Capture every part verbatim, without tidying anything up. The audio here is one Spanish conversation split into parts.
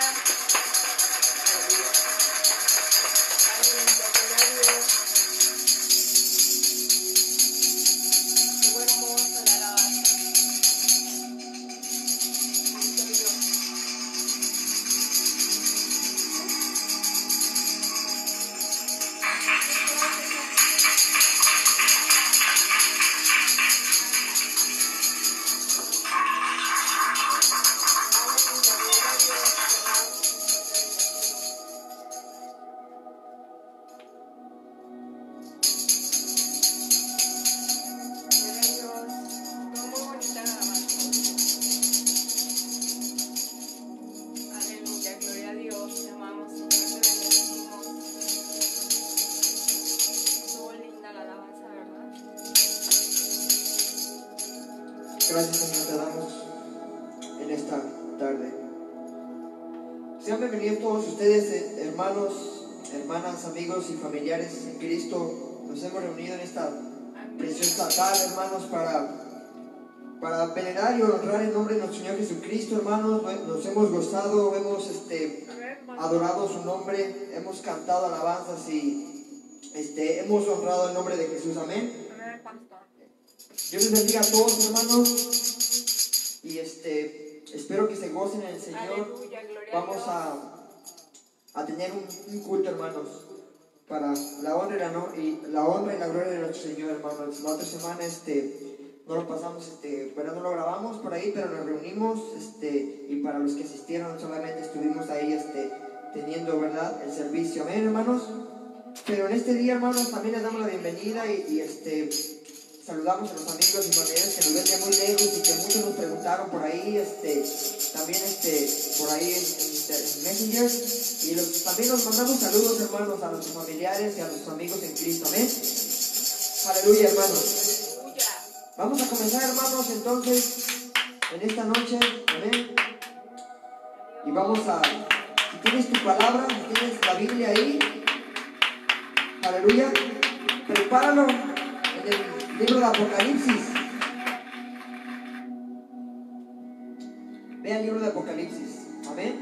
Gracias, Señor, te damos en esta tarde. Sean bienvenidos todos ustedes, hermanos, hermanas, amigos y familiares en Cristo. Nos hemos reunido en esta preciosa tarde, hermanos, para, para venerar y honrar el nombre de nuestro Señor Jesucristo, hermanos. Nos hemos gozado, hemos este, adorado su nombre, hemos cantado alabanzas y este, hemos honrado el nombre de Jesús. Amén. Dios les bendiga a todos, hermanos, y este, espero que se gocen en el Señor. Aleluya, gloria Vamos a, a, a tener un, un culto, hermanos, para la honra y la, no, y la honra y la gloria de nuestro Señor, hermanos. La otra semana este, no lo pasamos, este, pero no lo grabamos por ahí, pero nos reunimos, este, y para los que asistieron solamente estuvimos ahí este, teniendo, ¿verdad?, el servicio. Amén, hermanos. Pero en este día, hermanos, también les damos la bienvenida y, y este... saludamos a los amigos y familiares que nos ven de muy lejos y que muchos nos preguntaron por ahí, este, también este, por ahí en, en, en Messenger. Y los, también nos mandamos saludos, hermanos, a nuestros familiares y a nuestros amigos en Cristo. Amén. Aleluya, hermanos. Aleluya. Vamos a comenzar, hermanos, entonces, en esta noche. Amén. Y vamos a, si tienes tu palabra, si tienes la Biblia ahí, aleluya, prepáralo en el libro de Apocalipsis. Vea el libro de Apocalipsis. Amén.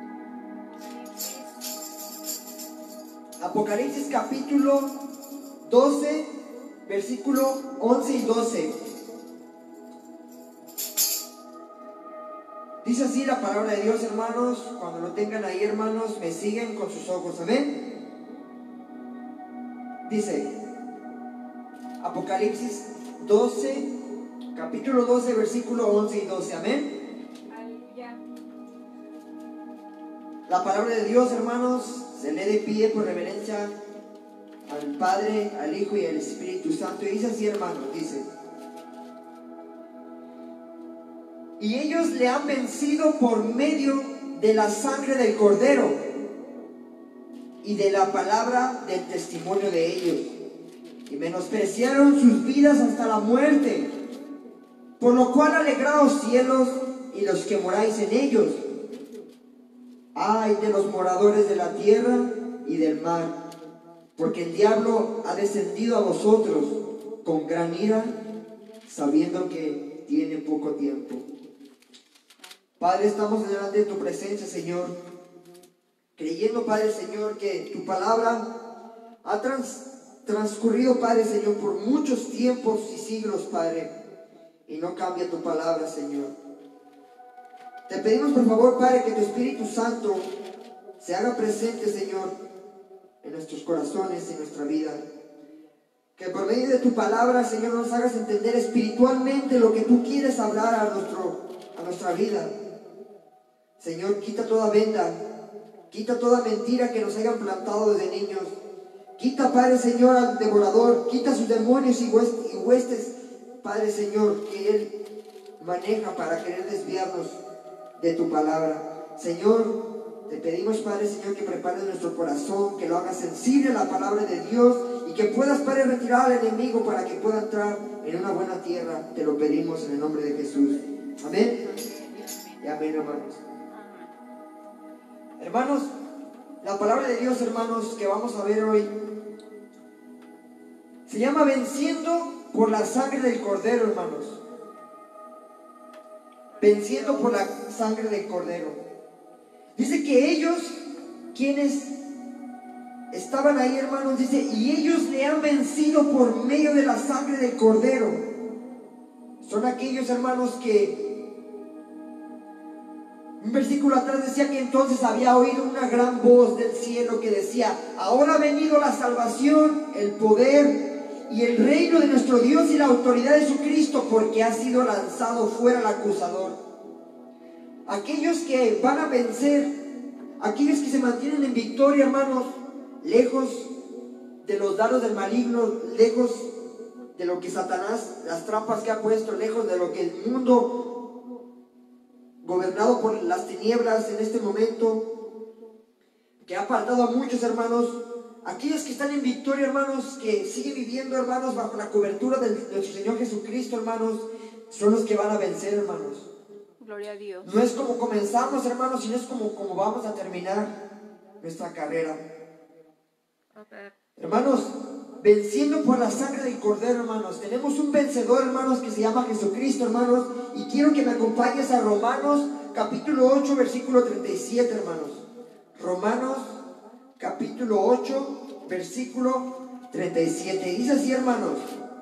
Apocalipsis capítulo doce, versículo once y doce. Dice así la palabra de Dios, hermanos. Cuando lo tengan ahí, hermanos, me siguen con sus ojos. Amén. Dice Apocalipsis doce, capítulo doce, versículo once y doce. Amén. Aleluya. La palabra de Dios, hermanos, se lee de pie por reverencia al Padre, al Hijo y al Espíritu Santo. Y dice así, hermanos, dice: y ellos le han vencido por medio de la sangre del Cordero y de la palabra del testimonio de ellos, y menospreciaron sus vidas hasta la muerte. Por lo cual alegraos cielos y los que moráis en ellos. Ay de los moradores de la tierra y del mar, porque el diablo ha descendido a vosotros con gran ira, sabiendo que tiene poco tiempo. Padre, estamos delante de tu presencia, Señor, creyendo, Padre, Señor, que tu palabra ha trans transcurrido, Padre, Señor, por muchos tiempos y siglos, Padre, y no cambia tu palabra, Señor. Te pedimos, por favor, Padre, que tu Espíritu Santo se haga presente, Señor, en nuestros corazones, en nuestra vida. Que por medio de tu palabra, Señor, nos hagas entender espiritualmente lo que tú quieres hablar a, nuestro, a nuestra vida. Señor, quita toda venda, quita toda mentira que nos hayan plantado desde niños. Quita, Padre, Señor, al devorador, quita sus demonios y huestes, Padre, Señor, que Él maneja para querer desviarnos de tu palabra. Señor, te pedimos, Padre, Señor, que prepares nuestro corazón, que lo hagas sensible a la palabra de Dios y que puedas, Padre, retirar al enemigo para que pueda entrar en una buena tierra. Te lo pedimos en el nombre de Jesús. Amén. Y amén, hermanos. Hermanos, la palabra de Dios, hermanos, que vamos a ver hoy se llama venciendo por la sangre del Cordero, hermanos. Venciendo por la sangre del Cordero. Dice que ellos, quienes estaban ahí, hermanos, dice, y ellos le han vencido por medio de la sangre del Cordero. Son aquellos, hermanos, que un versículo atrás decía que entonces había oído una gran voz del cielo que decía: ahora ha venido la salvación, el poder y el reino de nuestro Dios y la autoridad de su Cristo, porque ha sido lanzado fuera el acusador. Aquellos que van a vencer, aquellos que se mantienen en victoria, hermanos, lejos de los dardos del maligno, lejos de lo que Satanás, las trampas que ha puesto, lejos de lo que el mundo gobernado por las tinieblas en este momento, que ha apartado a muchos, hermanos, aquellos que están en victoria, hermanos, que siguen viviendo, hermanos, bajo la cobertura de nuestro Señor Jesucristo, hermanos, son los que van a vencer, hermanos. Gloria a Dios. No es como comenzamos, hermanos, sino es como, como vamos a terminar nuestra carrera. Okay. Hermanos, venciendo por la sangre del Cordero, hermanos. Tenemos un vencedor, hermanos, que se llama Jesucristo, hermanos. Y quiero que me acompañes a Romanos, capítulo ocho, versículo treinta y siete, hermanos. Romanos, capítulo ocho, versículo treinta y siete. Dice así, hermanos: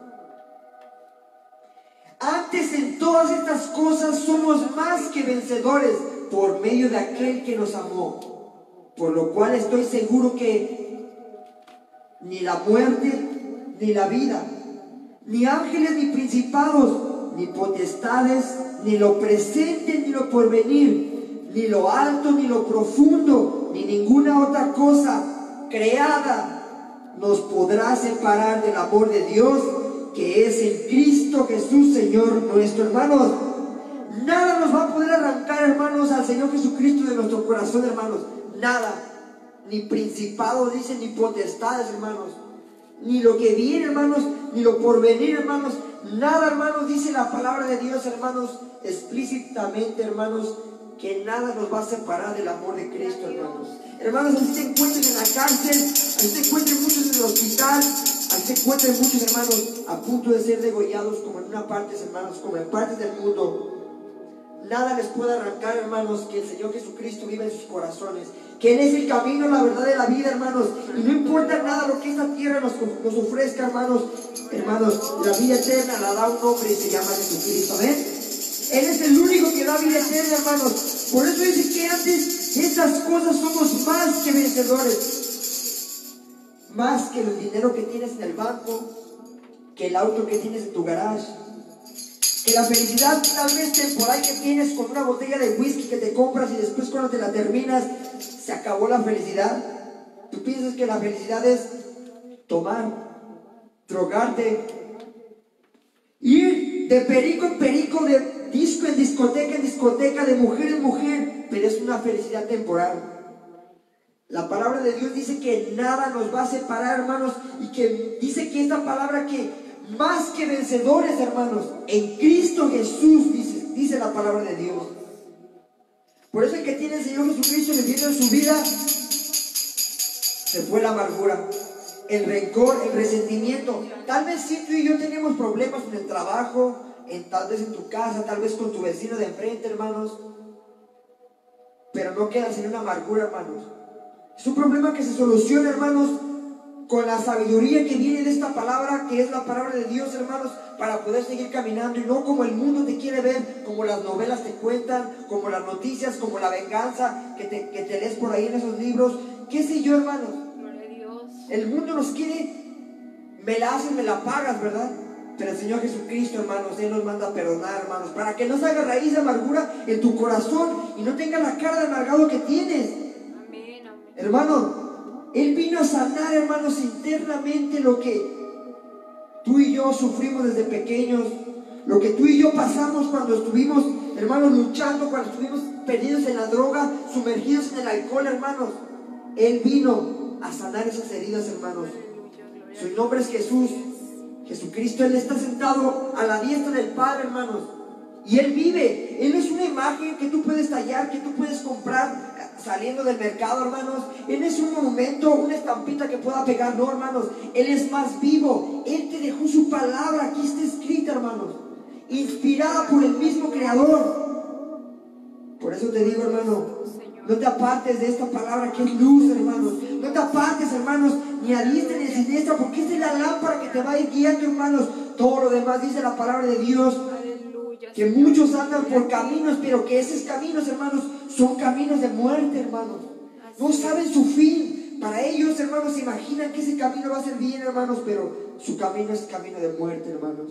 antes en todas estas cosas somos más que vencedores por medio de aquel que nos amó. Por lo cual estoy seguro que ni la muerte, ni la vida, ni ángeles, ni principados, ni potestades, ni lo presente, ni lo porvenir, ni lo alto, ni lo profundo, ni ninguna otra cosa creada nos podrá separar del amor de Dios que es en Cristo Jesús, Señor nuestro. Hermanos, nada nos va a poder arrancar, hermanos, al Señor Jesucristo de nuestro corazón, hermanos. Nada. Ni principados, dice, ni potestades, hermanos, ni lo que viene, hermanos, ni lo porvenir, hermanos, nada, hermanos, dice la palabra de Dios, hermanos, explícitamente, hermanos, que nada nos va a separar del amor de Cristo, hermanos. Hermanos, así se encuentren en la cárcel, así se encuentren muchos en el hospital, así se encuentren muchos, hermanos, a punto de ser degollados, como en una parte, hermanos, como en partes del mundo. Nada les puede arrancar, hermanos, que el Señor Jesucristo vive en sus corazones, que Él es el camino, la verdad de la vida, hermanos. Y no importa nada lo que esta tierra nos, nos ofrezca, hermanos. Hermanos, la vida eterna la da un hombre y se llama Jesucristo. ¿Ven? Él es el único que da vida eterna, hermanos. Por eso dice que antes estas cosas somos más que vencedores. Más que el dinero que tienes en el banco, que el auto que tienes en tu garage, que la felicidad tal vez temporal que tienes con una botella de whisky que te compras y después cuando te la terminas se acabó la felicidad. Tú piensas que la felicidad es tomar, drogarte, ir de perico en perico, de disco en discoteca en discoteca, de mujer en mujer, pero es una felicidad temporal. La palabra de Dios dice que nada nos va a separar, hermanos, y que dice que esta palabra que más que vencedores, hermanos, en Cristo Jesús, dice, dice la palabra de Dios. Por eso el que tiene el Señor Jesucristo viviendo en su vida, se fue la amargura, el rencor, el resentimiento. Tal vez si tú y yo tenemos problemas en el trabajo, en, tal vez en tu casa, tal vez con tu vecino de enfrente, hermanos, pero no quedas en una amargura, hermanos. Es un problema que se soluciona, hermanos, con la sabiduría que viene de esta palabra, que es la palabra de Dios, hermanos, para poder seguir caminando, y no como el mundo te quiere ver, como las novelas te cuentan, como las noticias, como la venganza que te, que te lees por ahí en esos libros, qué sé yo, hermanos. El mundo nos quiere, me la haces, me la pagas, ¿verdad? Pero el Señor Jesucristo, hermanos, Él nos manda a perdonar, hermanos, para que no se haga raíz de amargura en tu corazón y no tengas la cara de amargado que tienes. Amén, amén. Hermano, Él vino a sanar, hermanos, internamente lo que tú y yo sufrimos desde pequeños, lo que tú y yo pasamos cuando estuvimos, hermanos, luchando, cuando estuvimos perdidos en la droga, sumergidos en el alcohol, hermanos. Él vino a sanar esas heridas, hermanos. Su nombre es Jesús, Jesucristo. Él está sentado a la diestra del Padre, hermanos, y Él vive. Él no es una imagen que tú puedes tallar, que tú puedes comprar saliendo del mercado, hermanos. Él es un monumento, una estampita que pueda pegar, no, hermanos. Él es más vivo. Él te dejó su palabra, aquí está escrita, hermanos, inspirada por el mismo Creador. Por eso te digo, hermano, No te apartes de esta palabra que es luz, hermanos. No te apartes, hermanos, ni a diestra ni a siniestra, porque esta es la lámpara que te va a ir guiando, hermanos. Todo lo demás dice la palabra de Dios. Aleluya, Que Señor. muchos andan por caminos, pero que esos caminos, hermanos, son caminos de muerte, hermanos. No saben su fin. Para ellos, hermanos, se imaginan que ese camino va a ser bien, hermanos, pero su camino es camino de muerte, hermanos.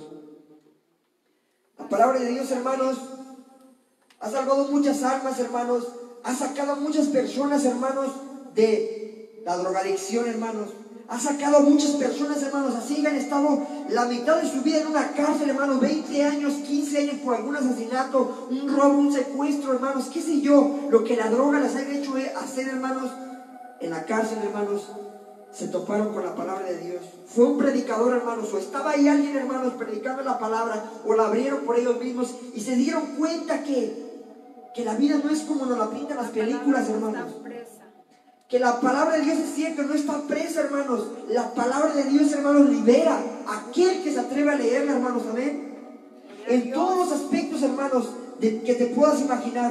La palabra de Dios, hermanos, ha salvado muchas almas, hermanos. Ha sacado a muchas personas, hermanos, de la drogadicción, hermanos. Ha sacado a muchas personas, hermanos, así que han estado la mitad de su vida en una cárcel, hermanos, veinte años, quince años por algún asesinato, un robo, un secuestro, hermanos, qué sé yo, lo que la droga les ha hecho hacer, hermanos, en la cárcel, hermanos, se toparon con la palabra de Dios. Fue un predicador, hermanos, o estaba ahí alguien, hermanos, predicando la palabra, o la abrieron por ellos mismos y se dieron cuenta que que la vida no es como nos la pintan las películas, hermanos. Que la palabra de Dios es cierto, no está presa, hermanos. La palabra de Dios, hermanos, libera a aquel que se atreve a leerla, hermanos, amén. En todos los aspectos, hermanos, de que te puedas imaginar.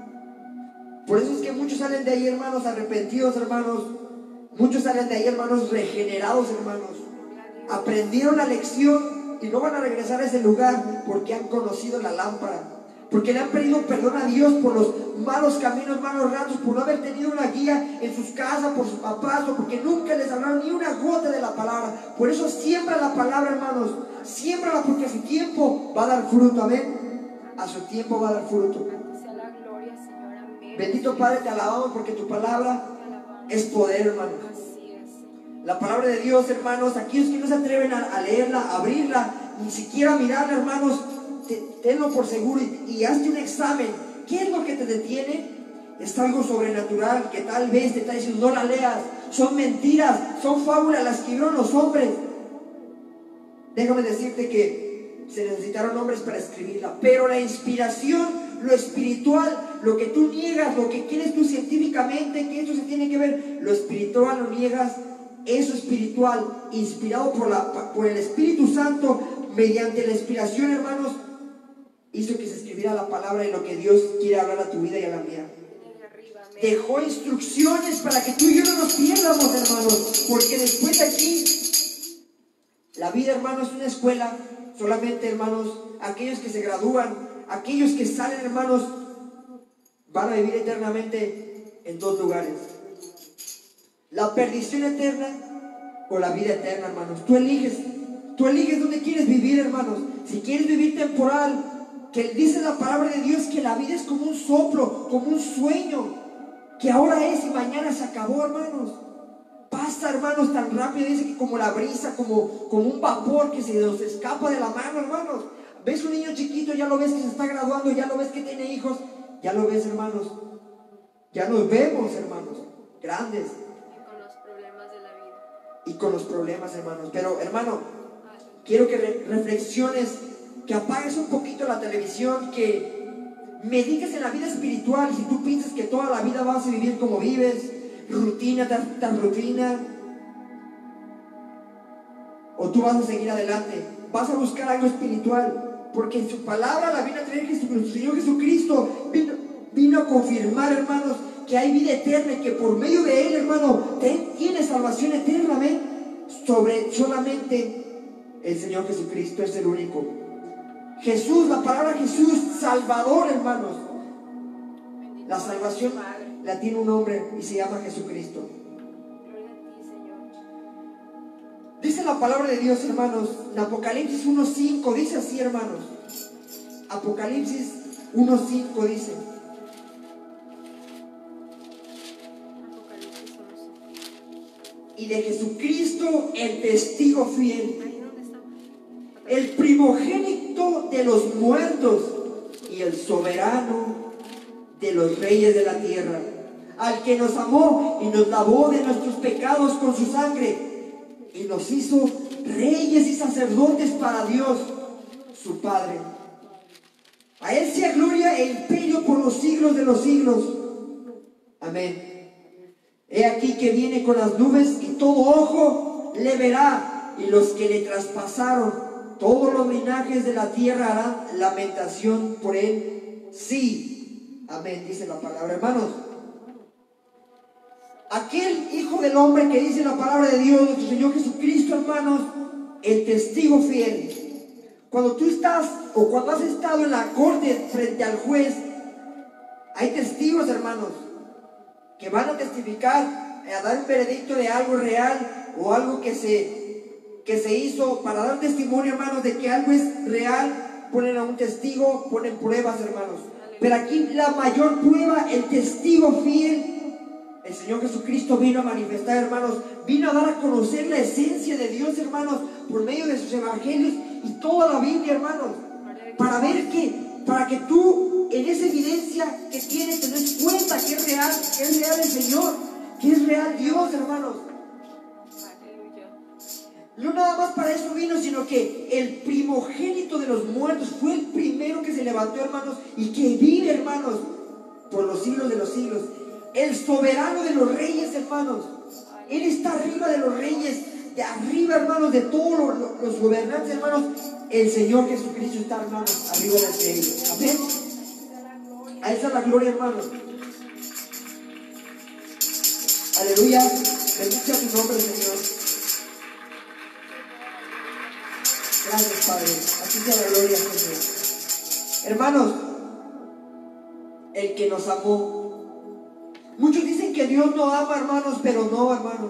Por eso es que muchos salen de ahí, hermanos, arrepentidos, hermanos. Muchos salen de ahí, hermanos, regenerados, hermanos. Aprendieron la lección y no van a regresar a ese lugar porque han conocido la lámpara. Porque le han pedido perdón a Dios por los malos caminos, malos ratos, por no haber tenido una guía en sus casas, por sus papás, o porque nunca les hablaron ni una gota de la palabra. Por eso siembra la palabra, hermanos. Siémbrala porque a su tiempo va a dar fruto, amén. A su tiempo va a dar fruto. Bendito Padre, te alabamos porque tu palabra es poder, hermanos. La palabra de Dios, hermanos, aquellos que no se atreven a, a leerla, a abrirla, ni siquiera a mirarla, hermanos, tenlo por seguro y, y hazte un examen. ¿Qué es lo que te detiene? Es algo sobrenatural que tal vez te está diciendo no la leas. Son mentiras, son fábulas las que vieron los hombres. Déjame decirte que se necesitaron hombres para escribirla, pero la inspiración, lo espiritual, lo que tú niegas, lo que quieres tú científicamente, que esto se tiene que ver, lo espiritual lo niegas. Eso espiritual, inspirado por, la, por el Espíritu Santo, mediante la inspiración, hermanos, hizo que se escribiera la palabra y lo que Dios quiere hablar a tu vida y a la mía. Dejó instrucciones para que tú y yo no nos pierdamos, hermanos, porque después de aquí, la vida, hermanos, es una escuela. Solamente, hermanos, aquellos que se gradúan, aquellos que salen, hermanos, van a vivir eternamente en dos lugares: la perdición eterna o la vida eterna, hermanos. Tú eliges, tú eliges dónde quieres vivir, hermanos. Si quieres vivir temporal, que dice la palabra de Dios que la vida es como un soplo, como un sueño, que ahora es y mañana se acabó, hermanos. Pasa, hermanos, tan rápido, dice que como la brisa, como, como un vapor que se nos escapa de la mano, hermanos. Ves un niño chiquito, ya lo ves que se está graduando, ya lo ves que tiene hijos, ya lo ves, hermanos. Ya nos vemos, hermanos, grandes. Y con los problemas, hermanos. Pero, hermano, quiero que re reflexiones, que apagues un poquito la televisión, que medites en la vida espiritual. Si tú piensas que toda la vida vas a vivir como vives, rutina tras, tras rutina, o tú vas a seguir adelante, vas a buscar algo espiritual, porque en su palabra la vino a traer Jesucristo. El Señor Jesucristo vino, vino a confirmar, hermanos, que hay vida eterna y que por medio de Él, hermano, tienes salvación eterna, ¿ven? Sobre solamente el Señor Jesucristo es el único. Jesús, la palabra Jesús, Salvador, hermanos. La salvación la tiene un hombre y se llama Jesucristo. Dice la palabra de Dios, hermanos, en Apocalipsis uno cinco, dice así, hermanos. Apocalipsis uno cinco dice: y de Jesucristo el testigo fiel, el primogénito de los muertos y el soberano de los reyes de la tierra, al que nos amó y nos lavó de nuestros pecados con su sangre y nos hizo reyes y sacerdotes para Dios su Padre. A Él sea gloria e imperio por los siglos de los siglos. Amén. He aquí que viene con las nubes y todo ojo le verá, y los que le traspasaron, todos los linajes de la tierra harán lamentación por él. Sí, amén, dice la palabra, hermanos. aquel Hijo del Hombre que dice la palabra de Dios, nuestro Señor Jesucristo, hermanos, el testigo fiel. Cuando tú estás o cuando has estado en la corte frente al juez, hay testigos, hermanos, que van a testificar, a dar un veredicto de algo real o algo que se, que se hizo, para dar testimonio, hermanos, de que algo es real. Ponen a un testigo, ponen pruebas, hermanos. Pero aquí la mayor prueba, el testigo fiel. El Señor Jesucristo vino a manifestar, hermanos, vino a dar a conocer la esencia de Dios, hermanos, por medio de sus evangelios y toda la Biblia, hermanos, para ver que, para que tú en esa evidencia que tienes te des cuenta que es real, que es real el Señor, que es real Dios, hermanos. No nada más para eso vino, sino que el primogénito de los muertos fue el primero que se levantó, hermanos, y que vive, hermanos, por los siglos de los siglos. El soberano de los reyes, hermanos. Él está arriba de los reyes, de arriba, hermanos, de todos los, los, los gobernantes, hermanos. El Señor Jesucristo está, hermanos, arriba de ellos. Amén. A esa es la gloria, hermanos. Aleluya. Bendice a tu nombre, Señor. Gracias, Padre. Así sea la gloria, Señor. Hermanos, el que nos amó. Muchos dicen que Dios no ama, hermanos, pero no, hermanos.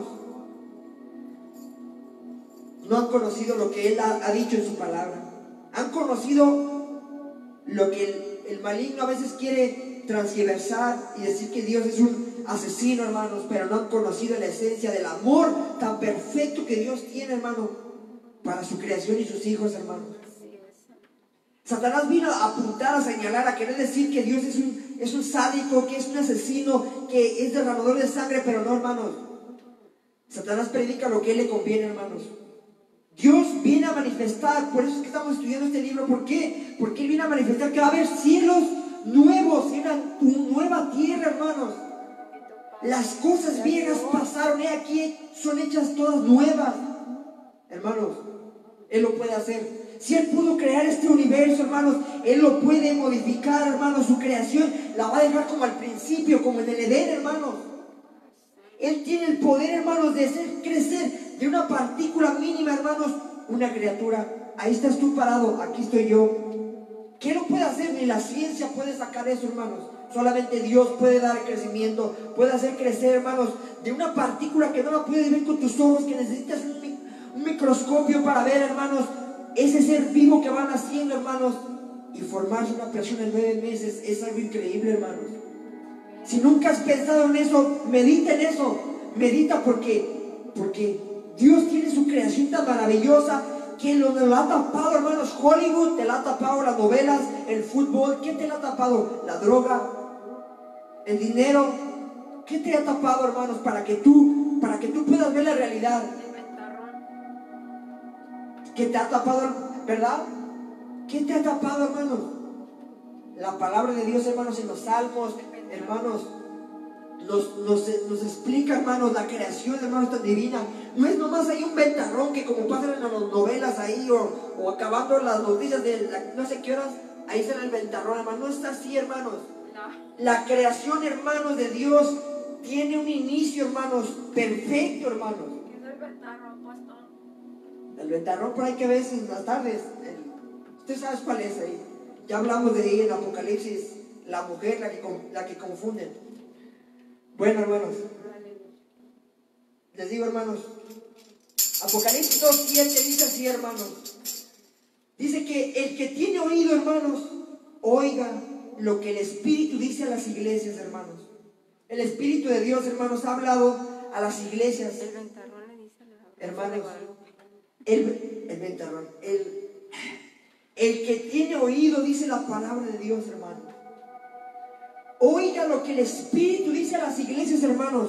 No han conocido lo que Él ha, ha dicho en su palabra. Han conocido lo que el, el maligno a veces quiere transgiversar y decir que Dios es un asesino, hermanos, pero no han conocido la esencia del amor tan perfecto que Dios tiene, hermano, para su creación y sus hijos, hermanos. Satanás vino a apuntar, a señalar, a querer decir que Dios es un, es un sádico, que es un asesino, que es derramador de sangre, pero no, hermanos. Satanás predica lo que a él le conviene, hermanos. Dios viene a manifestar, por eso es que estamos estudiando este libro. ¿Por qué? Porque Él viene a manifestar que va a haber cielos nuevos y una, una nueva tierra, hermanos. Las cosas viejas pasaron, y aquí son hechas todas nuevas. Hermanos, Él lo puede hacer. Si Él pudo crear este universo, hermanos, Él lo puede modificar, hermanos. Su creación la va a dejar como al principio, como en el Edén, hermanos. Él tiene el poder, hermanos, de hacer crecer de una partícula mínima, hermanos, una criatura. Ahí estás tú parado, aquí estoy yo. ¿Qué lo puede hacer? Ni la ciencia puede sacar eso, hermanos. Solamente Dios puede dar crecimiento, puede hacer crecer, hermanos, de una partícula que no la puedes ver con tus ojos, que necesitas un, un microscopio para ver, hermanos, ese ser vivo que va naciendo, hermanos, y formarse una persona en nueve meses. Es algo increíble, hermanos. Si nunca has pensado en eso, medita en eso. Medita porque, porque Dios tiene su creación tan maravillosa que lo, lo ha tapado, hermanos. Hollywood te la ha tapado, las novelas, el fútbol. ¿Qué te la ha tapado? La droga, el dinero. ¿Qué te ha tapado, hermanos? Para que tú, para que tú puedas ver la realidad. ¿Qué te ha tapado, verdad? ¿Qué te ha tapado, hermanos? La palabra de Dios, hermanos, en los salmos, hermanos, nos, nos, nos explica, hermanos, la creación, hermanos, tan divina. No es nomás ahí un ventarrón que como pasan en las novelas ahí, o, o acabando las noticias de la, no sé qué horas, ahí sale el ventarrón, hermanos. No está así, hermanos. La creación, hermanos, de Dios tiene un inicio, hermanos, perfecto, hermanos. ¿Qué es el ventarrón, pastor? El ventarrón por ahí que ves en las tardes, el, usted sabe cuál es ahí. Ya hablamos de ahí en Apocalipsis, la mujer, la que, la que confunden. Bueno, hermanos, les digo, hermanos, Apocalipsis dos siete dice así, hermanos. Dice que el que tiene oído, hermanos, oiga lo que el Espíritu dice a las iglesias, hermanos. El Espíritu de Dios, hermanos, ha hablado a las iglesias. El ventarrón le dice a la- Hermanos, el, el ventarrón, el... El que tiene oído, dice la palabra de Dios, hermano. Oiga lo que el Espíritu dice a las iglesias, hermanos.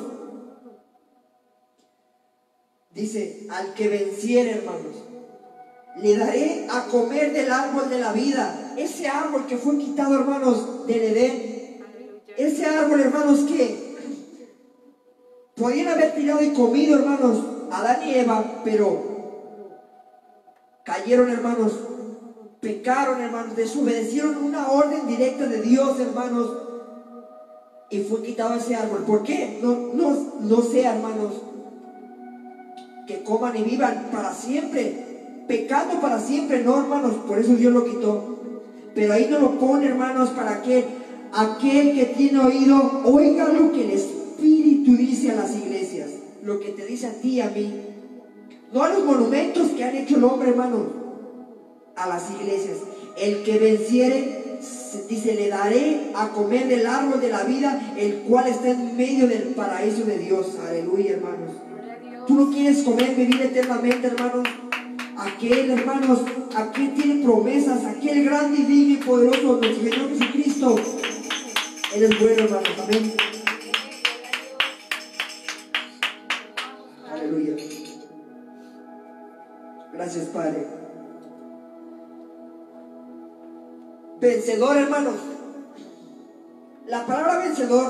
Dice, al que venciere, hermanos, le daré a comer del árbol de la vida. Ese árbol que fue quitado, hermanos, del Edén. Ese árbol, hermanos, que podían haber tirado y comido, hermanos, Adán y Eva, pero cayeron, hermanos. Pecaron, hermanos, desobedecieron una orden directa de Dios, hermanos. y fue quitado ese árbol. ¿Por qué? No, no, no sea, hermanos, que coman y vivan para siempre, pecando para siempre, no, hermanos, por eso Dios lo quitó. Pero ahí no lo pone, hermanos, para que aquel que tiene oído oiga lo que el Espíritu dice a las iglesias, lo que te dice a ti y a mí, no a los monumentos que han hecho el hombre, hermanos, a las iglesias. El que venciere, dice, le daré a comer del árbol de la vida, el cual está en medio del paraíso de Dios. Aleluya, hermanos. Tú no quieres comer, vivir eternamente, hermanos. Aquel, hermanos, aquel tiene promesas, aquel grande, divino y poderoso, nuestro Señor Jesucristo. Él es bueno, hermanos. Amén. Aleluya. Gracias, Padre. Vencedor, hermanos. La palabra vencedor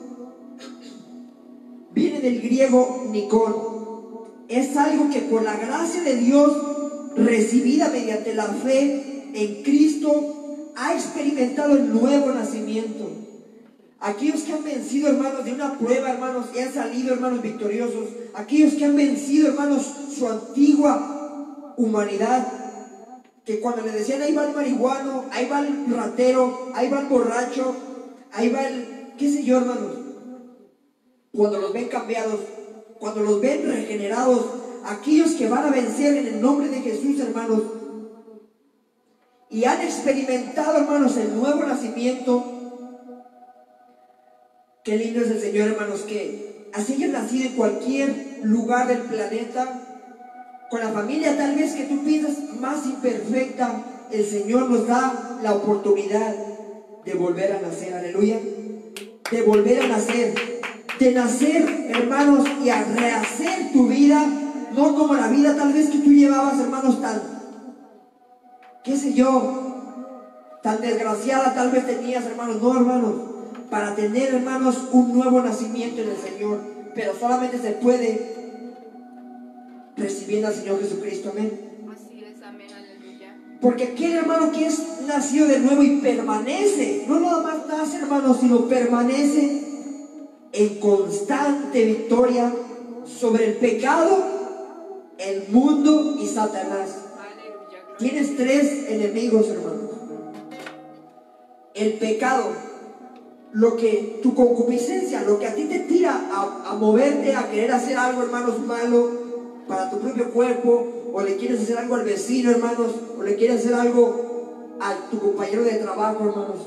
viene del griego nikon. Es algo que por la gracia de Dios, recibida mediante la fe en Cristo, ha experimentado el nuevo nacimiento. Aquellos que han vencido, hermanos, de una prueba, hermanos, y han salido, hermanos, victoriosos. Aquellos que han vencido, hermanos, su antigua humanidad, que cuando le decían ahí va el marihuano, ahí va el ratero, ahí va el borracho, ahí va el, qué sé yo, hermanos, cuando los ven cambiados, cuando los ven regenerados, aquellos que van a vencer en el nombre de Jesús, hermanos, y han experimentado, hermanos, el nuevo nacimiento. Qué lindo es el Señor, hermanos, que así hayan nacido en cualquier lugar del planeta, con la familia tal vez que tú piensas más imperfecta, el Señor nos da la oportunidad de volver a nacer. Aleluya. De volver a nacer, de nacer, hermanos, y a rehacer tu vida, no como la vida tal vez que tú llevabas, hermanos, tan, qué sé yo, tan desgraciada tal vez tenías, hermanos. No, hermanos, para tener, hermanos, un nuevo nacimiento en el Señor, pero solamente se puede recibiendo al Señor Jesucristo. Amén. Así es, amén, aleluya. Porque aquel hermano que es nacido de nuevo y permanece, no nada más nace, hermanos, sino permanece en constante victoria sobre el pecado, el mundo y Satanás. Aleluya. Tienes tres enemigos, hermanos. El pecado, lo que tu concupiscencia, lo que a ti te tira a, a moverte, a querer hacer algo, hermanos, malo para tu propio cuerpo, o le quieres hacer algo al vecino, hermanos, o le quieres hacer algo a tu compañero de trabajo, hermanos.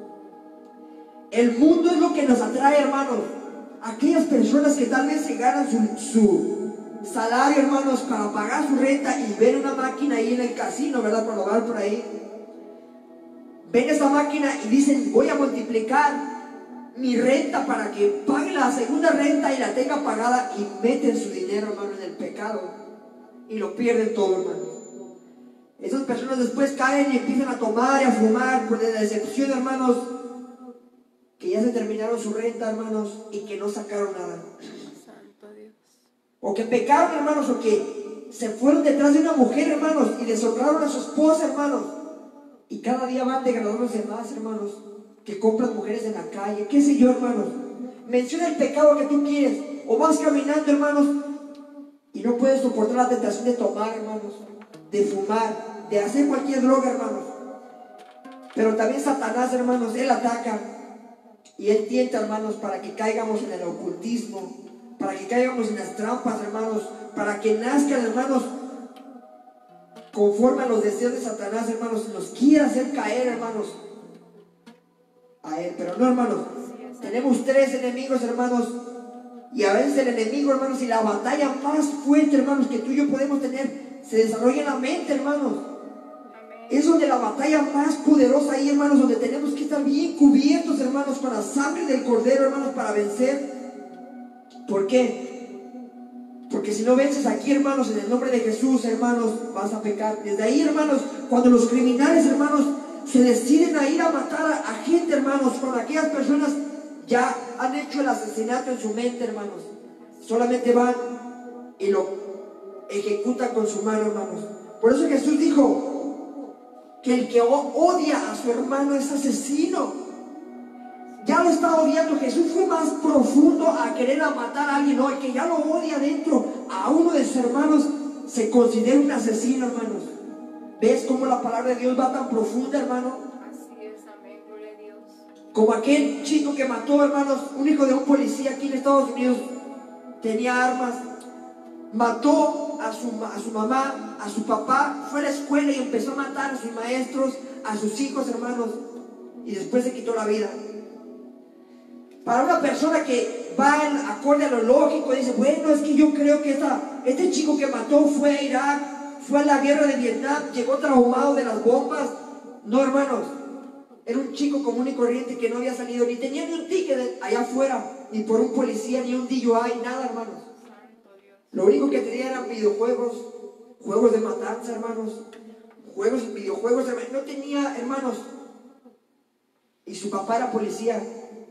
El mundo es lo que nos atrae, hermanos. Aquellas personas que tal vez se ganan su, su salario, hermanos, para pagar su renta y ven una máquina ahí en el casino, ¿verdad? Para jugar por ahí. Ven esa máquina y dicen, voy a multiplicar mi renta para que pague la segunda renta y la tenga pagada, y meten su dinero, hermano, en el pecado y lo pierden todo, hermano. Esas personas después caen y empiezan a tomar y a fumar por la decepción, hermanos, que ya se terminaron su renta, hermanos, y que no sacaron nada. Santo Dios. O que pecaron, hermanos, o que se fueron detrás de una mujer, hermanos, y deshonraron a su esposa, hermanos, y cada día van degradándose más, hermanos, que compran mujeres en la calle, qué sé yo, hermanos. Menciona el pecado que tú quieres, o vas caminando, hermanos, y no puedes soportar la tentación de tomar, hermanos, de fumar, de hacer cualquier droga, hermanos. Pero también Satanás, hermanos, él ataca y él tienta, hermanos, para que caigamos en el ocultismo, para que caigamos en las trampas, hermanos, para que nazcan, hermanos, conforme a los deseos de Satanás, hermanos, nos quiere hacer caer, hermanos, a él. Pero no, hermanos, tenemos tres enemigos, hermanos, y a veces el enemigo, hermanos, y la batalla más fuerte, hermanos, que tú y yo podemos tener, se desarrolla en la mente, hermanos. Es donde la batalla más poderosa ahí, hermanos, donde tenemos que estar bien cubiertos, hermanos, con la sangre del Cordero, hermanos, para vencer. ¿Por qué? Porque si no vences aquí, hermanos, en el nombre de Jesús, hermanos, vas a pecar. Desde ahí, hermanos, cuando los criminales, hermanos, se deciden a ir a matar a, a gente, hermanos, cuando aquellas personas ya han hecho el asesinato en su mente, hermanos, solamente van y lo ejecutan con su mano, hermanos. Por eso Jesús dijo que el que odia a su hermano es asesino. ya lo está odiando. Jesús fue más profundo a querer a matar a alguien hoy, que ya lo odia dentro. A uno de sus hermanos se considera un asesino, hermanos. ¿Ves cómo la palabra de Dios va tan profunda, hermano? Así es, amén, gloria a Dios. Como aquel chico que mató, hermanos, un hijo de un policía aquí en Estados Unidos, tenía armas, mató a su, a su mamá, a su papá, fue a la escuela y empezó a matar a sus maestros, a sus hijos, hermanos, y después se quitó la vida. Para una persona que va en acorde a lo lógico, dice, bueno, es que yo creo que esta, este chico que mató fue a Irak, fue a la guerra de Vietnam, llegó traumado de las bombas. No, hermanos, era un chico común y corriente que no había salido, ni tenía ni un ticket allá afuera, ni por un policía, ni un D U I, nada, hermanos. Lo único que tenía eran videojuegos, juegos de matanza, hermanos, juegos, videojuegos, hermanos. No tenía, hermanos, y su papá era policía.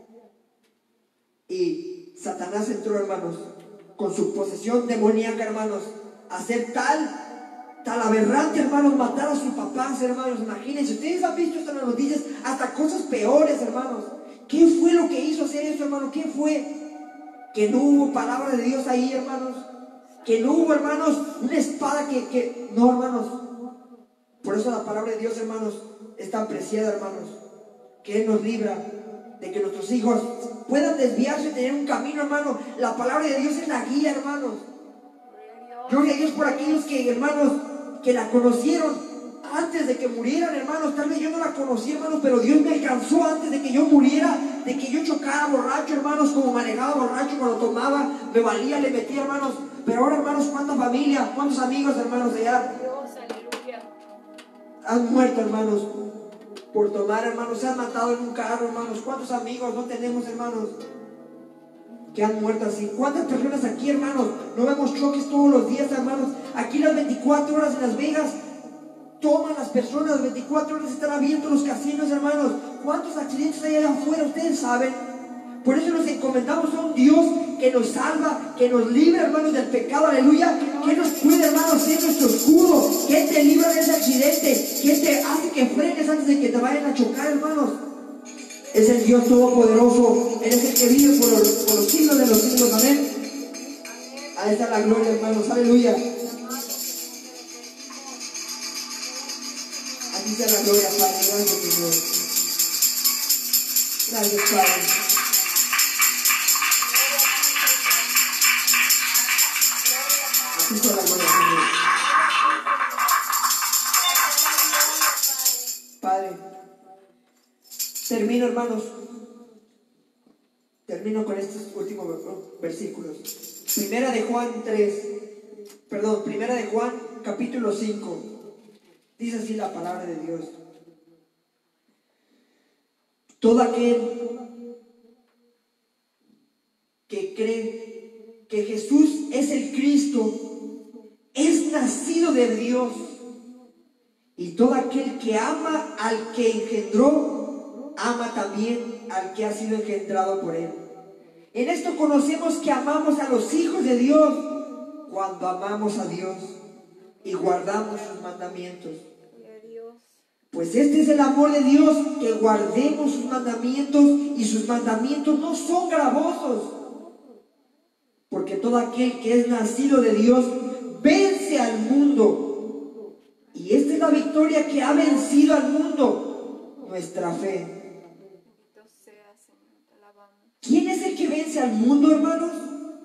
Y Satanás entró, hermanos, con su posesión demoníaca, hermanos, a ser tal, tal aberrante, hermanos, matar a sus papás, hermanos. Imagínense, ustedes han visto esto en las noticias, hasta cosas peores, hermanos. ¿Qué fue lo que hizo hacer eso, hermanos? ¿Qué fue? Que no hubo palabra de Dios ahí, hermanos. Que no hubo, hermanos, una espada que, que... No, hermanos. Por eso la palabra de Dios, hermanos, es tan preciada, hermanos, que Él nos libra de que nuestros hijos puedan desviarse y tener un camino, hermano. La palabra de Dios es la guía, hermanos. Gloria a Dios por aquellos que, hermanos, que la conocieron antes de que murieran, hermanos. Tal vez yo no la conocí, hermanos, pero Dios me alcanzó antes de que yo muriera, de que yo chocara borracho, hermanos, como manejaba borracho cuando tomaba, me valía, le metía, hermanos. Pero ahora, hermanos, cuánta familia, cuántos amigos, hermanos, de allá Dios, aleluya. han muerto, hermanos, por tomar, hermanos, se han matado en un carro, hermanos. ¿Cuántos amigos no tenemos, hermanos, que han muerto así? ¿Cuántas personas aquí, hermanos, no vemos choques todos los días, hermanos? Aquí las veinticuatro horas en Las Vegas toman las personas, las veinticuatro horas están abiertos los casinos, hermanos. ¿Cuántos accidentes hay allá afuera? Ustedes saben. Por eso nos encomendamos a un Dios que nos salva, que nos libra, hermanos, del pecado, aleluya, que nos cuida, hermanos, es nuestro escudo, que te libra de ese accidente, que te hace que frenes antes de que te vayan a chocar, hermanos. Es el Dios Todopoderoso, Él es el que vive por los, por los siglos de los siglos, amén. Ahí está la gloria, hermanos, aleluya. Aquí está la gloria, Padre, gracias, Señor. Gracias, Padre. Aquí está la gloria, Señor. Padre, termino, hermanos. Termino con estos últimos versículos. Primera de Juan tres, perdón, Primera de Juan capítulo cinco. Dice así la palabra de Dios. Todo aquel que cree que Jesús es el Cristo es nacido de Dios, y todo aquel que ama al que engendró ama también al que ha sido engendrado por él. En esto conocemos que amamos a los hijos de Dios, cuando amamos a Dios y guardamos sus mandamientos. Pues este es el amor de Dios, que guardemos sus mandamientos, y sus mandamientos no son gravosos, porque todo aquel que es nacido de Dios vence al mundo, y esta es la victoria que ha vencido al mundo, nuestra fe. ¿Quién es el que vence al mundo, hermanos?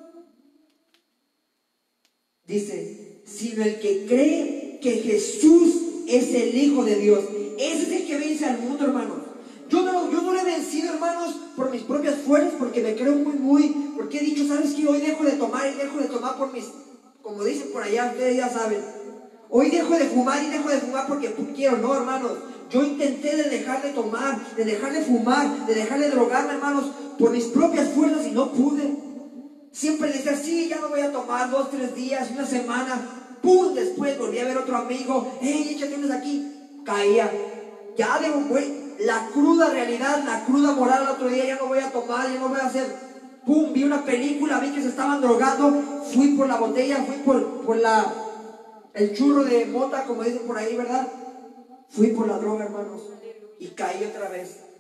Dice, sino el que cree que Jesús es el Hijo de Dios. Ese es el que vence al mundo, hermanos. Yo no, yo no lo he vencido, hermanos, por mis propias fuerzas, porque me creo muy, muy, porque he dicho, ¿sabes qué? Hoy dejo de tomar y dejo de tomar por mis, como dicen por allá, ustedes ya saben. Hoy dejo de fumar y dejo de fumar porque quiero. No, hermanos. Yo intenté de dejar de tomar, de dejar de fumar, de dejar de drogarme, hermanos, por mis propias fuerzas, y no pude. Siempre decía, sí, ya no voy a tomar dos, tres días, una semana. ¡Pum! Después volví a ver otro amigo. ¡Hey, échate unos aquí! Caía. Ya digo, güey, la cruda realidad, la cruda moral el otro día, ya no voy a tomar, ya no voy a hacer. ¡Pum! Vi una película, vi que se estaban drogando, fui por la botella, fui por, por la, el churro de mota, como dicen por ahí, ¿verdad? Fui por la droga, hermanos, y caí otra vez.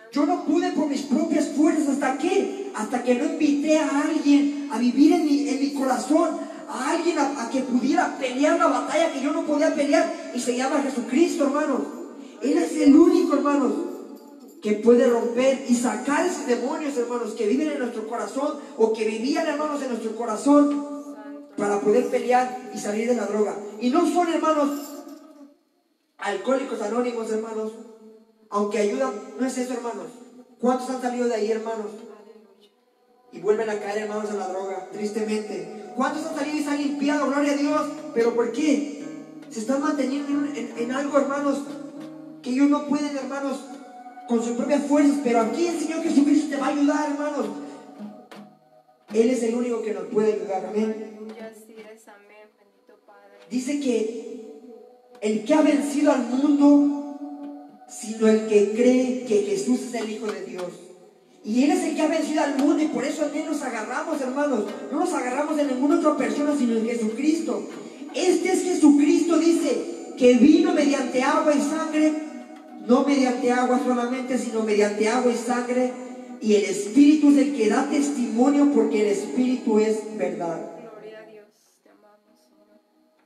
Yo no pude por mis propias fuerzas. ¿Hasta qué? Hasta que no invité a alguien a vivir en mi, en mi corazón, a alguien a, a que pudiera pelear la batalla que yo no podía pelear, y se llama Jesucristo, hermanos. Él es el único, hermanos, que puede romper y sacar esos demonios, hermanos, que viven en nuestro corazón o que vivían, hermanos, en nuestro corazón, para poder pelear y salir de la droga. Y no son, hermanos, alcohólicos anónimos, hermanos, aunque ayudan, no es eso, hermanos. ¿Cuántos han salido de ahí, hermanos? Y vuelven a caer, hermanos, en la droga, tristemente. ¿Cuántos han salido y se han limpiado? Gloria a Dios. ¿Pero por qué? Se están manteniendo en, en, en algo, hermanos, que ellos no pueden, hermanos, con sus propias fuerzas. Pero aquí el Señor Jesucristo te va a ayudar, hermanos. Él es el único que nos puede ayudar, amén. Así es, amén, bendito Padre. Dice que el que ha vencido al mundo, sino el que cree que Jesús es el Hijo de Dios. Y Él es el que ha vencido al mundo, y por eso en Él nos agarramos, hermanos. No nos agarramos de ninguna otra persona, sino en Jesucristo. Este es Jesucristo, dice, que vino mediante agua y sangre, no mediante agua solamente, sino mediante agua y sangre. Y el Espíritu es el que da testimonio, porque el Espíritu es verdad. Gloria a Dios, te amamos, Señor.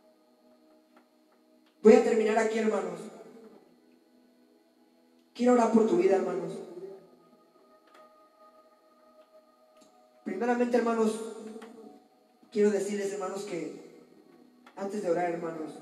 Voy a terminar aquí, hermanos. Quiero orar por tu vida, hermanos. Primeramente, hermanos, quiero decirles, hermanos, que antes de orar, hermanos,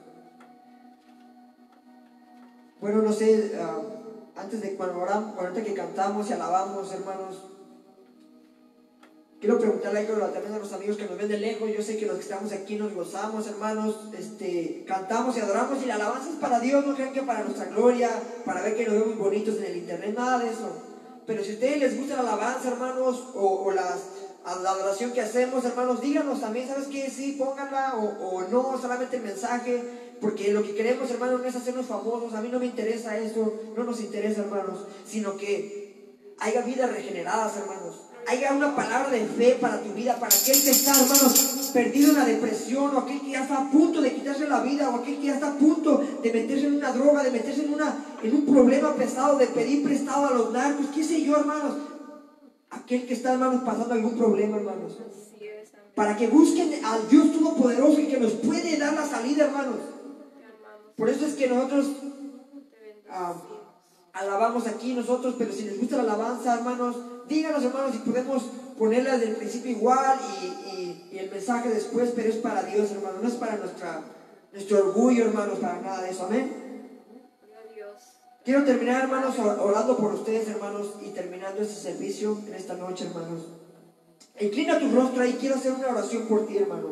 bueno, no sé, uh, antes de cuando oramos, ahorita que cantamos y alabamos, hermanos, quiero preguntarle también a los amigos que nos ven de lejos. Yo sé que los que estamos aquí nos gozamos, hermanos, este, cantamos y adoramos, y la alabanza es para Dios. No crean que para nuestra gloria, para ver que nos vemos bonitos en el internet, nada de eso. Pero si a ustedes les gusta la alabanza, hermanos, o, o las, la adoración que hacemos, hermanos, díganos también, ¿sabes qué? Sí, pónganla, o, o no, solamente el mensaje, porque lo que queremos, hermanos, no es hacernos famosos. A mí no me interesa eso, no nos interesa, hermanos, sino que haya vidas regeneradas, hermanos. Haya una palabra de fe para tu vida, para aquel que está, hermanos, perdido en la depresión, o aquel que ya está a punto de quitarse la vida, o aquel que ya está a punto de meterse en una droga, de meterse en, una, en un problema pesado, de pedir prestado a los narcos, qué sé yo, hermanos. Aquel que está, hermanos, pasando algún problema, hermanos, Así es, amén. para que busquen al Dios Todopoderoso y que nos puede dar la salida, hermanos. Te amamos, Por eso es que nosotros te bendecimos. ah, alabamos aquí nosotros. Pero si les gusta la alabanza, hermanos, díganos, hermanos, si podemos ponerla desde el principio igual y, y, y el mensaje después. Pero es para Dios, hermanos, no es para nuestra, nuestro orgullo, hermanos, para nada de eso, amén. Gloria a Dios. Quiero terminar, hermanos, orando por ustedes, hermanos, y terminando este servicio en esta noche, hermanos. Inclina tu rostro ahí, quiero hacer una oración por ti, hermano.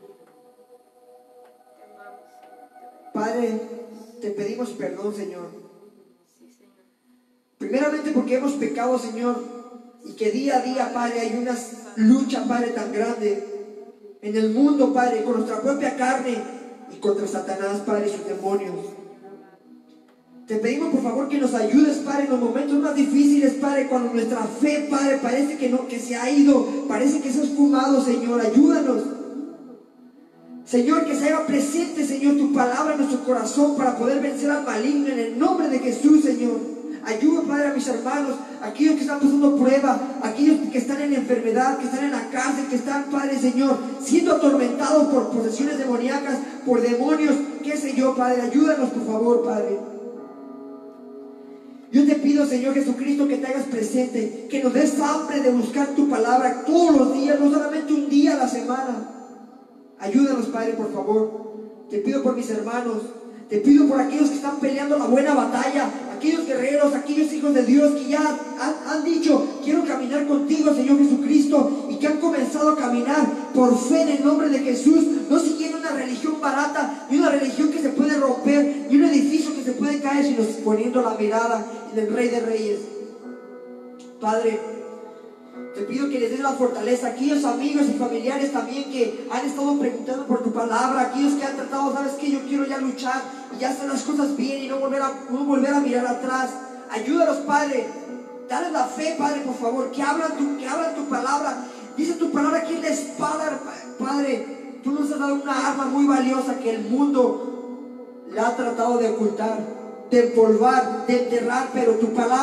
Te amamos, Señor. Padre, te pedimos perdón, Señor. Sí, Señor. Primeramente porque hemos pecado, Señor, y que día a día, Padre, hay una lucha, Padre, tan grande en el mundo, Padre, con nuestra propia carne y contra Satanás, Padre, y sus demonios. Te pedimos, por favor, que nos ayudes, Padre, en los momentos más difíciles, Padre, cuando nuestra fe, Padre, parece que, no, que se ha ido, parece que se ha esfumado, Señor. Ayúdanos, Señor, que se haga presente, Señor, tu palabra en nuestro corazón para poder vencer al maligno en el nombre de Jesús, Señor. Ayuda, Padre, a mis hermanos, aquellos que están pasando prueba, aquellos que están en enfermedad, que están en la cárcel, que están, Padre, Señor, siendo atormentados por posesiones demoníacas, por demonios, qué sé yo, Padre. Ayúdanos, por favor, Padre. Yo te pido, Señor Jesucristo, que te hagas presente, que nos des hambre de buscar tu palabra todos los días, no solamente un día a la semana. Ayúdanos, Padre, por favor. Te pido por mis hermanos, te pido por aquellos que están peleando la buena batalla, aquellos guerreros, aquellos hijos de Dios que ya han, han dicho, quiero caminar contigo, Señor Jesucristo, y que han comenzado a caminar por fe en el nombre de Jesús, no siguiendo una religión barata, ni una religión que se puede romper, ni un edificio que se puede caer, sino poniendo la mirada en el Rey de Reyes. Padre, te pido que les des la fortaleza a aquellos amigos y familiares también que han estado preguntando por tu palabra, aquellos que han tratado, sabes que yo quiero ya luchar y ya hacer las cosas bien y no volver a, no volver a mirar atrás. Ayúdalos, Padre, dale la fe, Padre, por favor, que hablan tu, que hablan tu palabra. Dice tu palabra que es la espada, Padre. Tú nos has dado una arma muy valiosa que el mundo la ha tratado de ocultar, de empolvar, de enterrar, pero tu palabra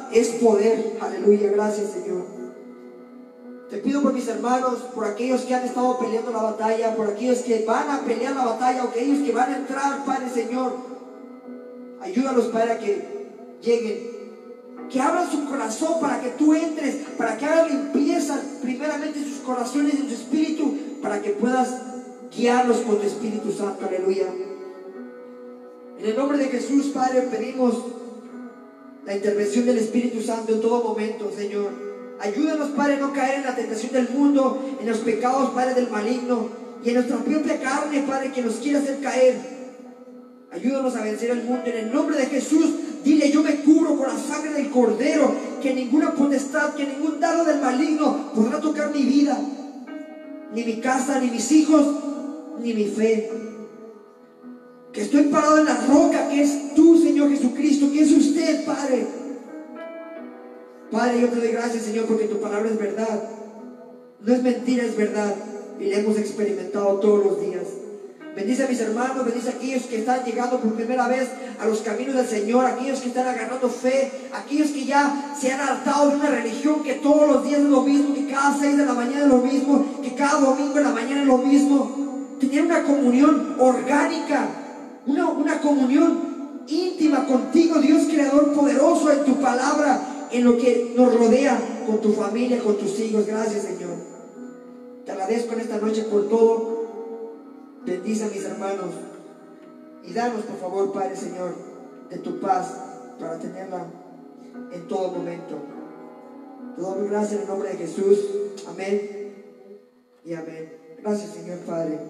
es poder. Aleluya, gracias Señor. Te pido por mis hermanos, por aquellos que han estado peleando la batalla, por aquellos que van a pelear la batalla, o aquellos que van a entrar, Padre Señor. Ayúdalos, Padre, a que lleguen, que abran su corazón para que tú entres, para que hagas limpieza primeramente en sus corazones y en su espíritu, para que puedas guiarlos con tu Espíritu Santo. Aleluya. En el nombre de Jesús, Padre, pedimos la intervención del Espíritu Santo en todo momento, Señor. Ayúdanos, Padre, a no caer en la tentación del mundo, en los pecados, Padre, del maligno, y en nuestra propia carne, Padre, que nos quiere hacer caer. Ayúdanos a vencer al mundo en el nombre de Jesús. Dile: yo me cubro con la sangre del Cordero, que ninguna potestad, que ningún dardo del maligno podrá tocar mi vida, ni mi casa, ni mis hijos, ni mi fe. Que estoy parado en la roca, que es tú, Señor Jesucristo, que es usted, Padre. Padre, yo te doy gracias, Señor, porque tu palabra es verdad. No es mentira, es verdad. Y la hemos experimentado todos los días. Bendice a mis hermanos, bendice a aquellos que están llegando por primera vez a los caminos del Señor, aquellos que están agarrando fe, aquellos que ya se han hartado de una religión que todos los días es lo mismo, que cada seis de la mañana es lo mismo, que cada domingo en la mañana es lo mismo. Tener una comunión orgánica, una, una comunión íntima contigo, Dios creador poderoso, en tu palabra, en lo que nos rodea, con tu familia, con tus hijos. Gracias, Señor. Te agradezco en esta noche por todo. Bendice a mis hermanos y danos, por favor, Padre Señor, de tu paz para tenerla en todo momento. Te doy gracias en el nombre de Jesús. Amén y amén. Gracias, Señor Padre.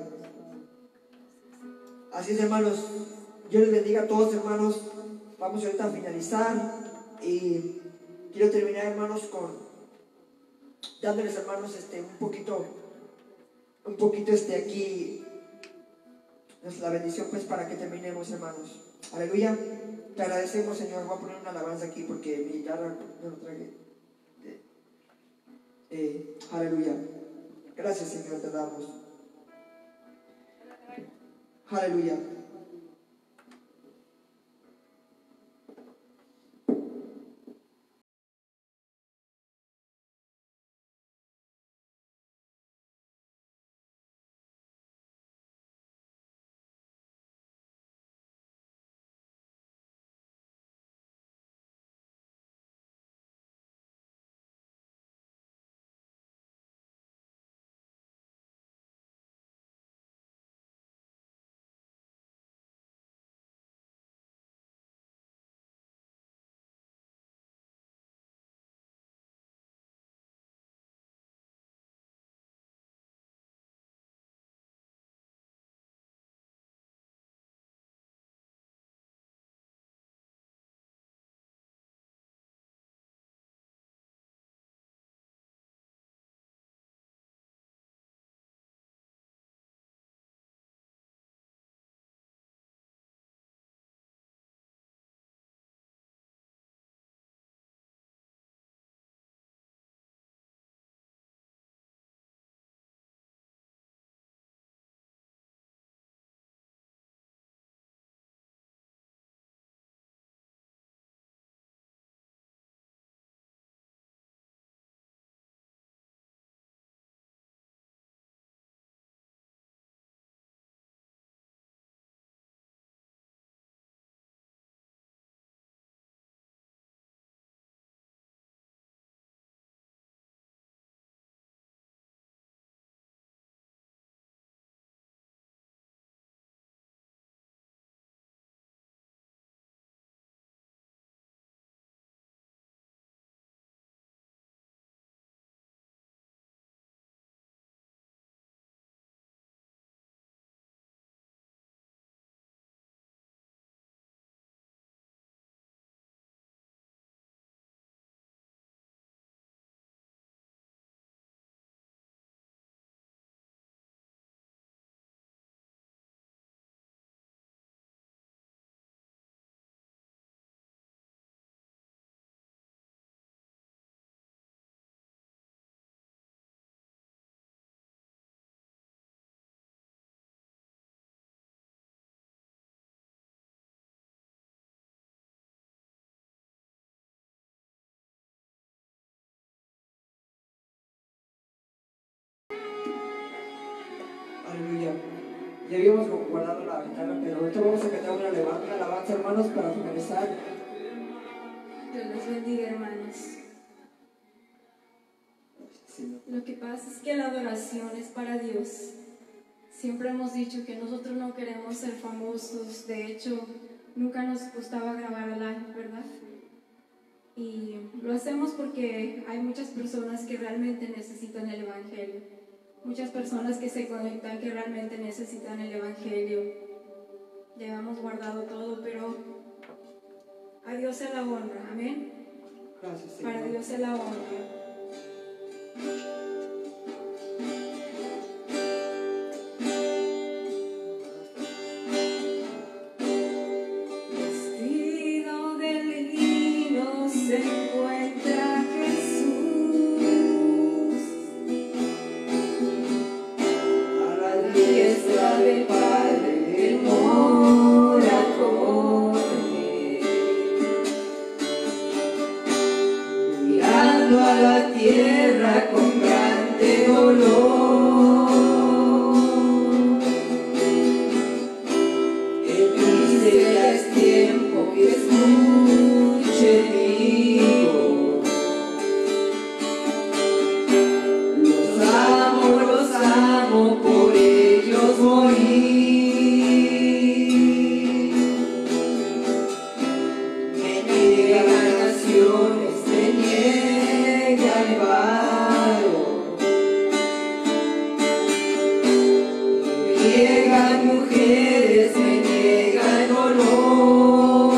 Así es, hermanos. Dios les bendiga a todos, hermanos. Vamos ahorita a finalizar y quiero terminar, hermanos, con dándoles, hermanos, este un poquito un poquito este aquí la bendición, pues, para que terminemos, hermanos. Aleluya. Te agradecemos, Señor. Voy a poner una alabanza aquí porque mi guitarra no lo traje. Eh, eh, aleluya. Gracias, Señor, te damos. Aleluya. Aleluya. Ya habíamos guardado la ventana, pero ahorita vamos a cantar una alabanza, alabanza, hermanos, para finalizar. Dios los bendiga, hermanos. Sí. Lo que pasa es que la adoración es para Dios. Siempre hemos dicho que nosotros no queremos ser famosos. De hecho, nunca nos gustaba grabar al año, ¿verdad? Y lo hacemos porque hay muchas personas que realmente necesitan el Evangelio. Muchas personas que se conectan que realmente necesitan el Evangelio. Ya hemos guardado todo, pero a Dios se la honra. Amén. Gracias, Señor. Para Dios se la honra. Vestido de lino se encuentra Jesús, A la diestra del Padre Él mora con Él, mirando a la tierra con grande dolor. Él dice ya es tiempo que escuche mi voz. Los amo, los amo, por ellos morí. Me niegan naciones, me niega el varón. Me niegan mujeres, me niegan honor.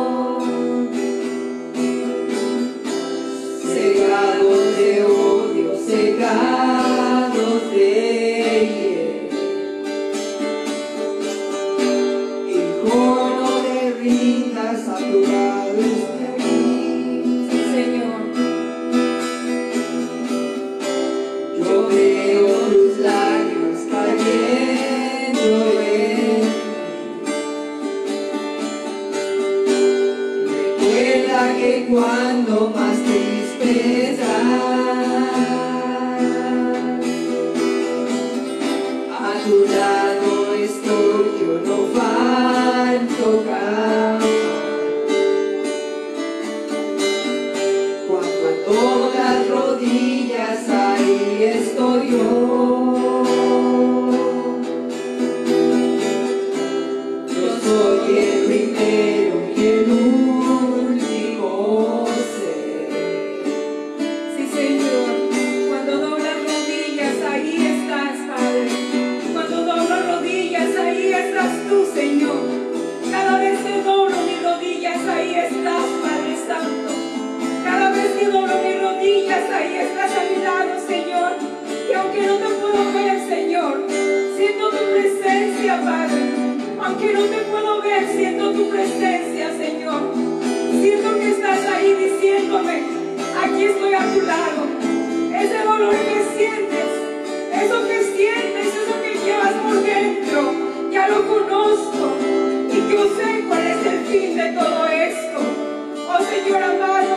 Cegados de odio, cegados de hiel. Hijo, no te rindas, a tu lado está aquí. Sí, Señor. Yo veo tus lágrimas cayendo en mí. Recuerda que cuando más triste estás, a tu lado estoy, yo no falto jamás. Cuando a todas rodillas ahí estoy yo. Yo soy el primero y el último ser. Sí, Señor. Cuando doblas rodillas, ahí estás, Padre. Cuando doblo rodillas, ahí estás tú, Señor. Cada vez que doblo mis rodillas, ahí estás, Padre Santo. Cada vez que doblo mis rodillas, ahí estás a mi lado, Señor. Y aunque no te puedo ver, Señor, siento tu presencia, Padre. Aunque no te puedo ver, siento tu presencia, Señor. Siento que estás ahí diciéndome, aquí estoy a tu lado. Ese dolor que sientes, eso que sientes, eso que llevas por dentro, ya lo conozco. Y yo sé cuál es el fin de todo esto. Oh Señor amado,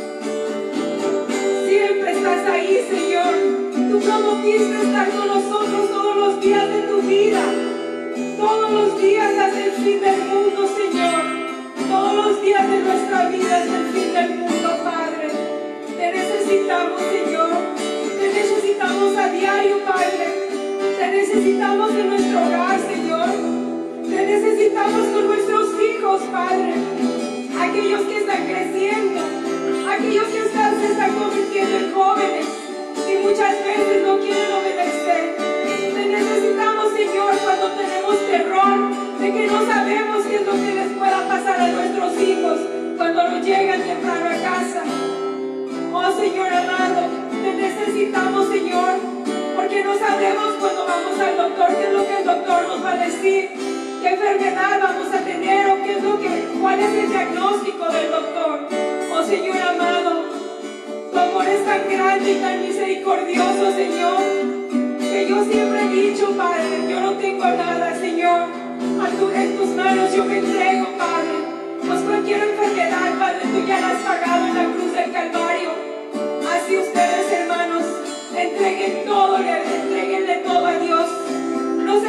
siempre estás ahí, Señor. Tú prometiste estar con nosotros todos los días de tu vida. Todos los días hasta el fin del mundo, Señor. Todos los días de nuestra vida hasta el fin del mundo, Padre. Te necesitamos, Señor. Te necesitamos a diario, Padre. Te necesitamos en nuestro hogar, Señor. Te necesitamos con nuestros hijos, Padre. Aquellos que están creciendo, aquellos que están, se están convirtiendo en jóvenes y muchas veces no quieren obedecer. Te necesitamos, Señor, cuando tenemos terror de que no sabemos qué es lo que les pueda pasar a nuestros hijos cuando no llegan temprano a casa. Oh Señor amado, te necesitamos, Señor, porque no sabemos cuando vamos al doctor qué es lo que el doctor nos va a decir, qué enfermedad vamos a tener o qué es lo que, cuál es el diagnóstico del doctor. Oh Señor amado, tu amor es tan grande y tan misericordioso, Señor, que yo siempre he dicho, Padre, yo no tengo nada, Señor, a tu, en tus manos yo me entrego, Padre. Pues cualquier enfermedad, Padre, tú ya la has pagado en la cruz del Calvario. Así ustedes, hermanos, entreguen todo, entreguenle todo a Dios. No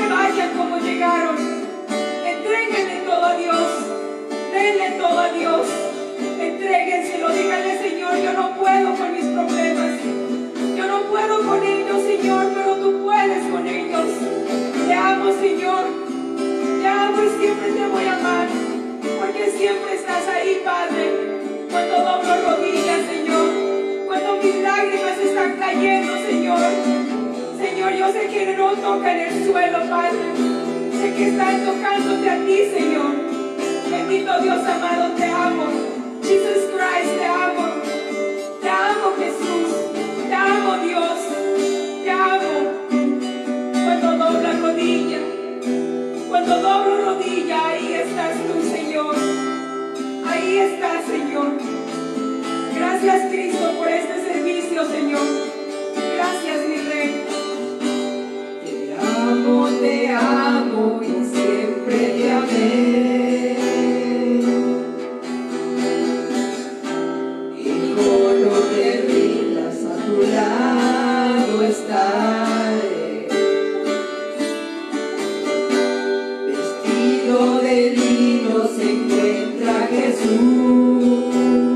Dios. Entréguenselo, díganle, Señor, yo no puedo con mis problemas. Yo no puedo con ellos, Señor, pero tú puedes con ellos. Te amo, Señor. Te amo y siempre te voy a amar, porque siempre estás ahí, Padre. Cuando doblo rodillas, Señor, cuando mis lágrimas están cayendo, Señor. Señor, yo sé que no tocan el suelo, Padre. Sé que están tocándote a ti, Señor. Bendito Dios amado, te amo. Jesus Christ, te amo. Te amo, Jesús. Te amo, Dios. Te amo. Cuando dobla rodilla, cuando doblo rodilla, ahí estás tú, Señor. Ahí estás, Señor. Gracias, Cristo, por este servicio, Señor. Gracias, mi Rey. Te amo, te amo y siempre te amé. Hijo, no te rindas, a tu lado estaré. Vestido de lino se encuentra Jesús.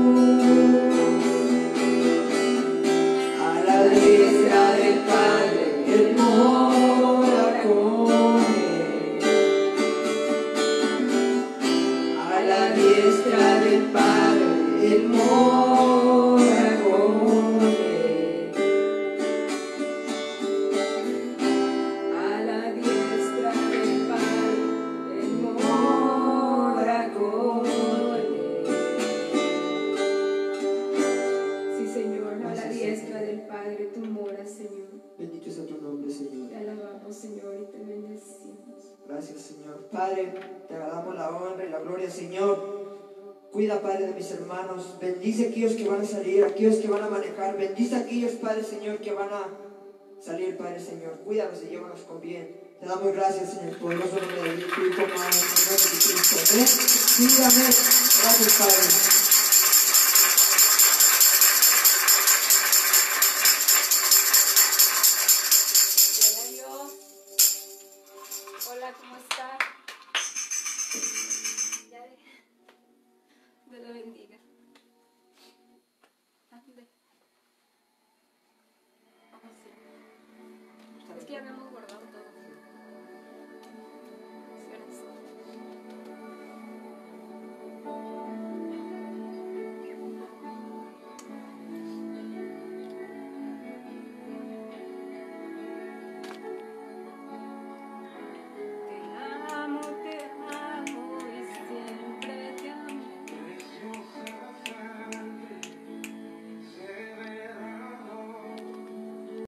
A la diestra del Padre, Él mora con Él. A la diestra del Padre, Él mora con Él. A la diestra del Padre, Él mora con Él. Sí, Señor, a la Gracias, diestra Señor. del Padre tú moras, Señor. Bendito sea tu nombre, Señor. Te alabamos, Señor, y te bendecimos. Gracias, Señor. Padre, te damos la honra y la gloria, Señor. Cuida, Padre, de mis hermanos. Bendice a aquellos que van a salir, a aquellos que van a manejar. Bendice a aquellos, Padre, Señor, que van a salir, Padre, Señor. Cuídalos y llévalos con bien. Te damos gracias en el poderoso nombre de Dios, tu Hijo, amado, en el nombre de Cristo. Amén. Sígame. Gracias, Padre. Hola, Dios. Hola, ¿cómo estás? Ya de- Dios lo bendiga. Ande. Oh, sí. Es que ya habíamos guardado.